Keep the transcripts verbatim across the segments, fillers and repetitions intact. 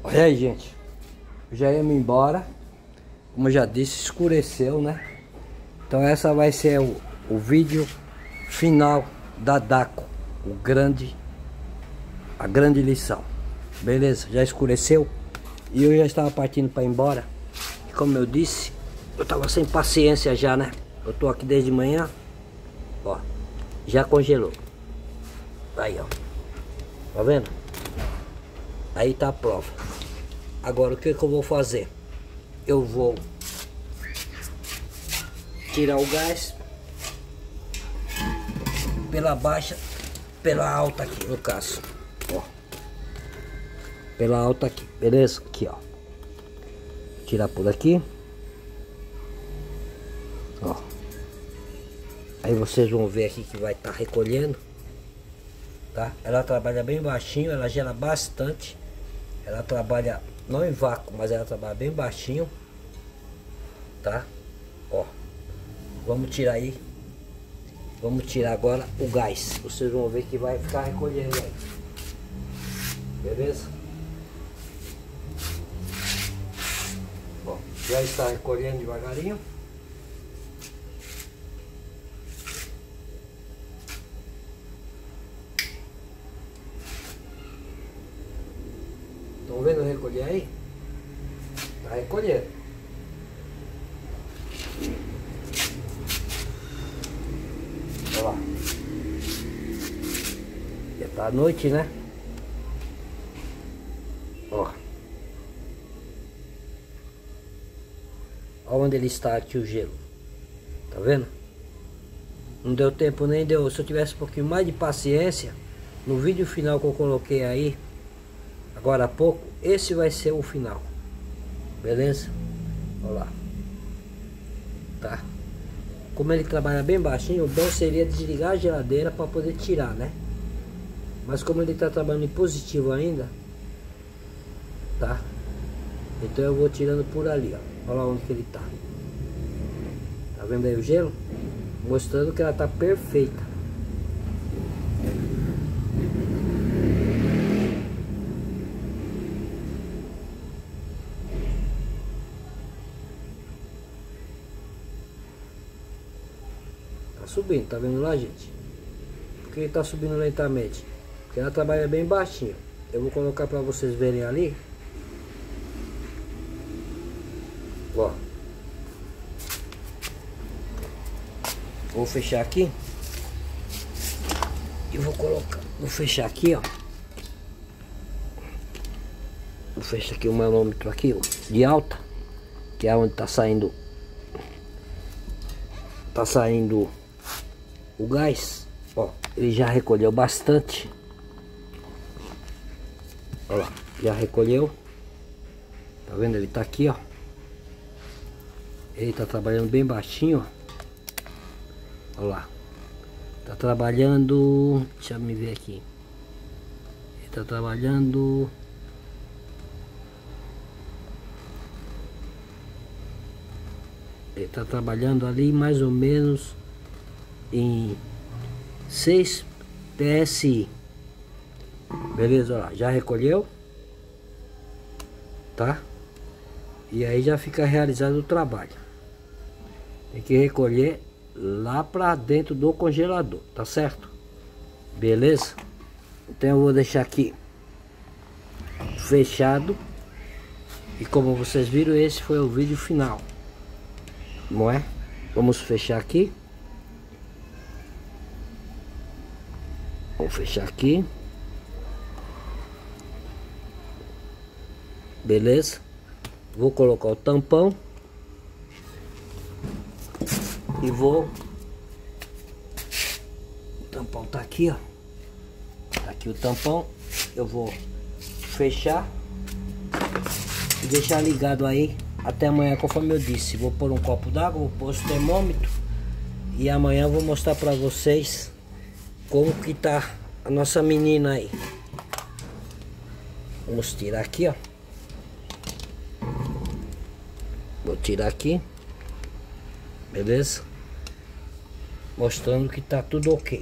Olha aí, gente. Já íamos embora. Como eu já disse, escureceu, né? Então essa vai ser o, o vídeo final da Dacco. O grande... A grande lição. Beleza? Já escureceu. E eu já estava partindo para ir embora. E como eu disse, eu tava sem paciência já, né? Eu tô aqui desde manhã. Ó. Já congelou. Aí, ó. Tá vendo? Aí tá a prova. Agora o que que eu vou fazer? Eu vou tirar o gás pela baixa, pela alta aqui no caso, ó. Pela alta aqui, beleza? Aqui, ó. Tirar por aqui. Ó. Aí vocês vão ver aqui que vai estar tá recolhendo. Tá? Ela trabalha bem baixinho, ela gela bastante. Ela trabalha não em vácuo, mas ela trabalha bem baixinho. Tá? Ó. Vamos tirar aí. Vamos tirar agora o gás. Vocês vão ver que vai ficar recolhendo aí. Beleza? Bom, já está recolhendo devagarinho. Estão vendo recolher aí? Tá recolhendo. Olha lá. Já tá à noite, né? Ó. Olha onde ele está aqui o gelo. Tá vendo? Não deu tempo nem deu. Se eu tivesse um pouquinho mais de paciência, no vídeo final que eu coloquei aí, agora há pouco, esse vai ser o final. Beleza? Olha lá. Tá? Como ele trabalha bem baixinho, o bom seria desligar a geladeira para poder tirar, né? Mas como ele está trabalhando em positivo ainda, tá? Então eu vou tirando por ali, ó. Olha lá onde que ele tá. Tá vendo aí o gelo? Mostrando que ela tá perfeita. Tá subindo, tá vendo lá, gente? Por que ele tá subindo lentamente? Porque ela trabalha bem baixinho. Eu vou colocar para vocês verem ali. Ó. Vou fechar aqui. E vou colocar. Vou fechar aqui, ó. Vou fechar aqui o manômetro aqui, ó, de alta. Que é onde tá saindo. Tá saindo o gás. Ó. Ele já recolheu bastante. Olha lá. Já recolheu. Tá vendo? Ele tá aqui, ó. Ele tá trabalhando bem baixinho, ó. Olha lá. Tá trabalhando... Deixa eu me ver aqui. Ele tá trabalhando... Ele tá trabalhando ali mais ou menos em seis P S I. Beleza, olha lá. Já recolheu. Tá? E aí já fica realizado o trabalho. Tem que recolher lá pra dentro do congelador, tá certo? Beleza? Então eu vou deixar aqui fechado. E como vocês viram, esse foi o vídeo final, não é? Vamos fechar aqui. Vamos fechar aqui. Beleza? Vou colocar o tampão. E vou... O tampão tá aqui, ó. Tá aqui o tampão. Eu vou fechar e deixar ligado aí até amanhã, conforme eu disse. Vou pôr um copo d'água, vou pôr o termômetro. E amanhã eu vou mostrar pra vocês como que tá a nossa menina aí. Vamos tirar aqui, ó. Vou tirar aqui. Beleza? Mostrando que tá tudo ok.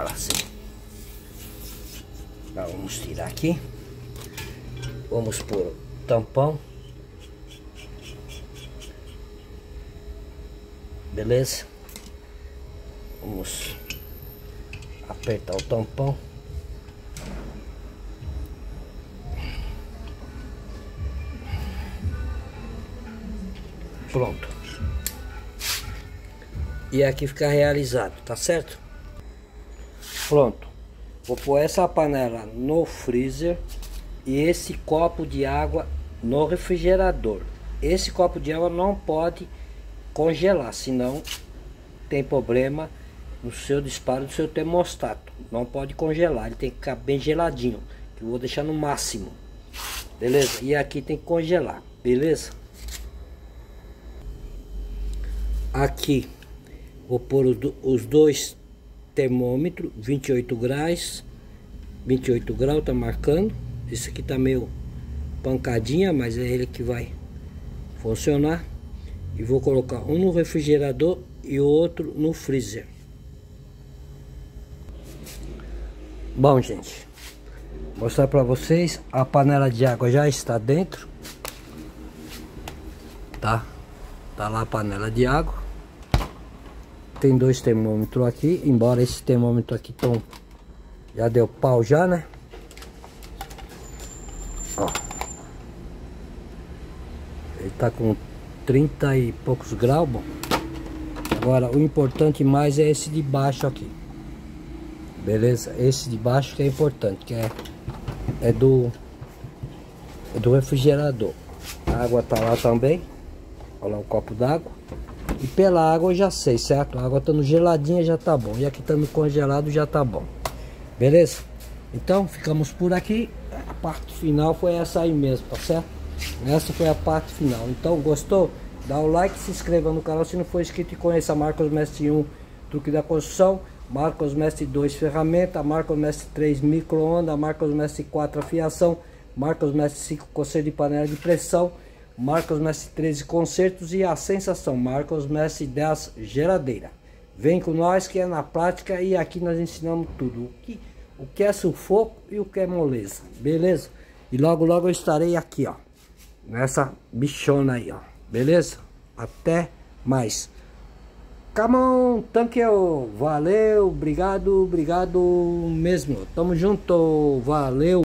Agora sim. Agora vamos tirar aqui. Vamos pôr o tampão. Beleza? Vamos apertar o tampão. Pronto. E aqui fica realizado, tá certo? Pronto. Vou pôr essa panela no freezer e esse copo de água no refrigerador. Esse copo de água não pode congelar, senão tem problema no seu disparo do seu termostato. Não pode congelar, ele tem que ficar bem geladinho, que eu vou deixar no máximo. Beleza? E aqui tem que congelar, beleza? Aqui vou pôr os dois termômetros, vinte e oito graus, vinte e oito graus tá marcando. Esse aqui tá meio pancadinha, mas é ele que vai funcionar. E vou colocar um no refrigerador e o outro no freezer. Bom, gente, vou mostrar para vocês, a panela de água já está dentro, tá? Tá lá a panela de água. Tem dois termômetros aqui, embora esse termômetro aqui tão, já deu pau já, né? Ó, ele tá com trinta e poucos graus. Bom, agora o importante mais é esse de baixo aqui, beleza? Esse de baixo que é importante, que é, é do é do refrigerador. A água tá lá também. Olha lá o copo d'água. E pela água eu já sei, certo? A água estando geladinha já tá bom. E aqui estando congelado já tá bom. Beleza? Então ficamos por aqui. A parte final foi essa aí mesmo, tá certo? Essa foi a parte final. Então gostou? Dá o like, se inscreva no canal se não for inscrito e conheça a Marcos Mestre um, truque da construção. Marcos Mestre dois, ferramenta. Marcos Mestre três, micro-ondas. Marcos Mestre quatro, afiação. Marcos Mestre cinco, conserto de panela de pressão. Marcos Mestre treze, concertos. E a sensação Marcos Mestre dez, geladeira. Vem com nós que é na prática e aqui nós ensinamos tudo. O que, o que é sufoco e o que é moleza. Beleza? E logo logo eu estarei aqui, ó. Nessa bichona aí, ó. Beleza? Até mais. Come on, thank you. Valeu, obrigado, obrigado mesmo. Tamo junto, valeu.